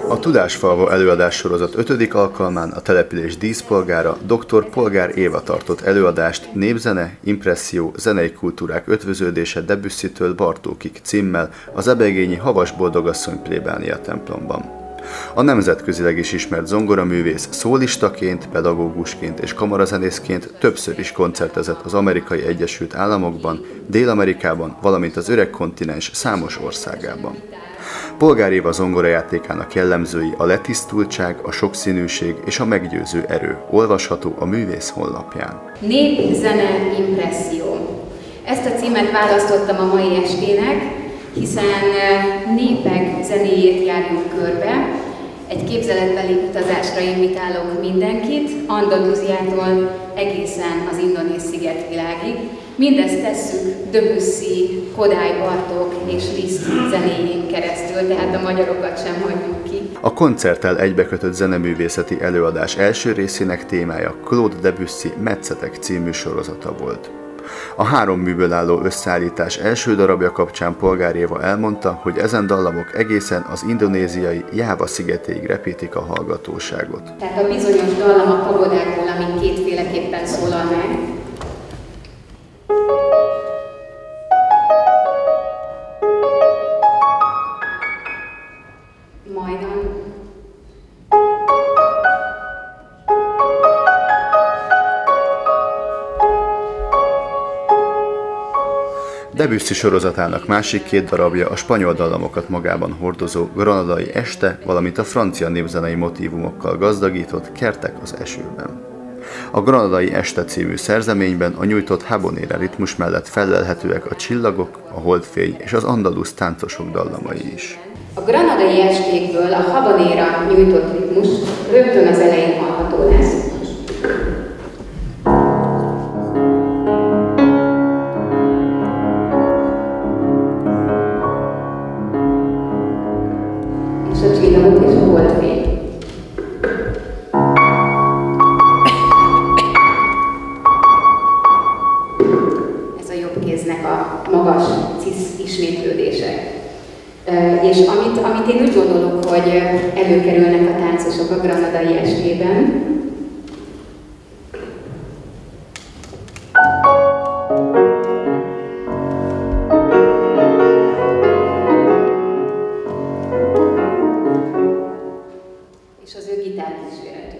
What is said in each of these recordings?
A Tudásfalva előadássorozat 5. alkalmán a település díszpolgára dr. Polgár Éva tartott előadást Népzene, impresszió, zenei kultúrák ötvöződése Debussy-től Bartókig címmel az ebegényi Havas Boldogasszony plébánia templomban. A nemzetközileg is ismert zongoraművész szólistaként, pedagógusként és kamarazenészként többször is koncertezett az Amerikai Egyesült Államokban, Dél-Amerikában, valamint az öreg kontinens számos országában. Polgár Éva zongorajátékának jellemzői a letisztultság, a sokszínűség és a meggyőző erő, olvasható a művész honlapján. Nép, zene, impresszió. Ezt a címet választottam a mai estének, hiszen népek zenéjét járjuk körbe. Egy képzeletbeli utazásra invitálok mindenkit, Andalúziától egészen az indonéz szigetvilágig. Mindezt tesszük Debussy, Kodály Bartók és Liszt zenéjén keresztül, tehát a magyarokat sem hagyjuk ki. A koncerttel egybekötött zeneművészeti előadás első részének témája Claude Debussy Metszetek című sorozata volt. A 3 műből álló összeállítás első darabja kapcsán Polgár Éva elmondta, hogy ezen dallamok egészen az indonéziai Jáva szigetéig repítik a hallgatóságot. Tehát a bizonyos dallam a pagodákból, ami kétféleképpen szólal meg. Debussy sorozatának másik 2 darabja a spanyol dallamokat magában hordozó Granadai este, valamint a francia népzenei motívumokkal gazdagított Kertek az esőben. A Granadai este című szerzeményben a nyújtott habanera ritmus mellett fellelhetőek a csillagok, a holdfény és az andalusz táncosok dallamai is. A granadai estékből a habanera nyújtott ritmus rögtön az elején hallható lesz. És a csillagok és a holdfény. Ez a jobb kéznek a magas cisz ismétlődése. És amit én úgy gondolok, hogy előkerülnek a táncosok a granadai estében, és az ő gitárkíséretük.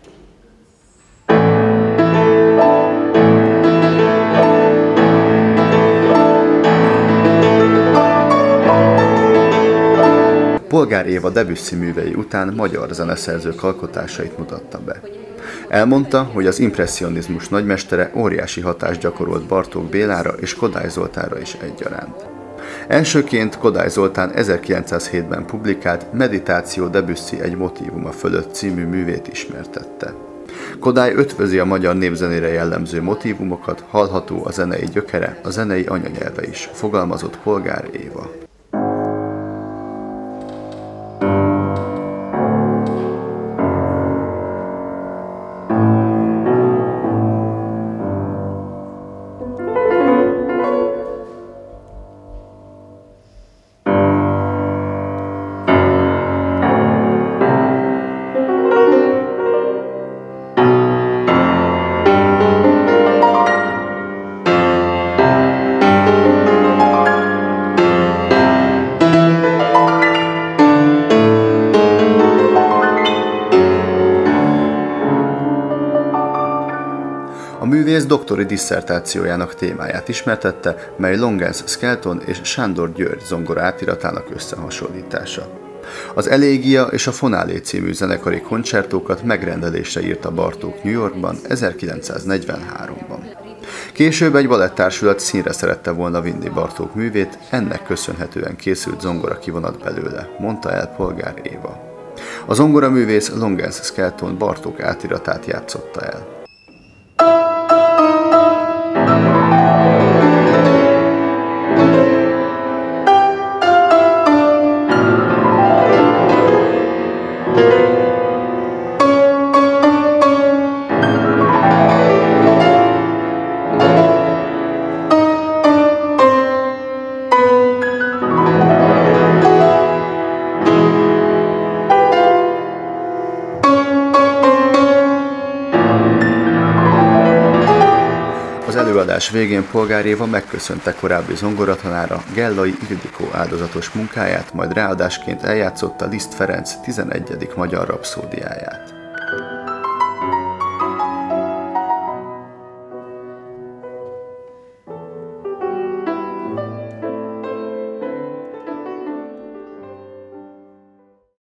Polgár Éva Debussy művei után magyar zeneszerzők alkotásait mutatta be. Elmondta, hogy az impresszionizmus nagymestere óriási hatást gyakorolt Bartók Bélára és Kodály Zoltánra is egyaránt. Elsőként Kodály Zoltán 1907-ben publikált Meditáció Debussy egy motívuma fölött című művét ismertette. Kodály ötvözi a magyar népzenére jellemző motívumokat, hallható a zenei gyökere, a zenei anyanyelve is, fogalmazott Polgár Éva. A művész doktori disszertációjának témáját ismertette, mely Longens Skelton és Sándor György zongora átiratának összehasonlítása. Az Elégia és a Fonálé című zenekari koncertókat megrendelésre írta Bartók New Yorkban 1943-ban. Később egy baletttársulat színre szerette volna vinni Bartók művét, ennek köszönhetően készült zongora kivonat belőle, mondta el Polgár Éva. A zongoraművész Longens Skelton Bartók átiratát játszotta el. előadás végén Polgár Éva megköszönte korábbi zongoratanára, Gellai Ildikó áldozatos munkáját, majd ráadásként eljátszotta Liszt Ferenc 11. magyar rapszódiáját.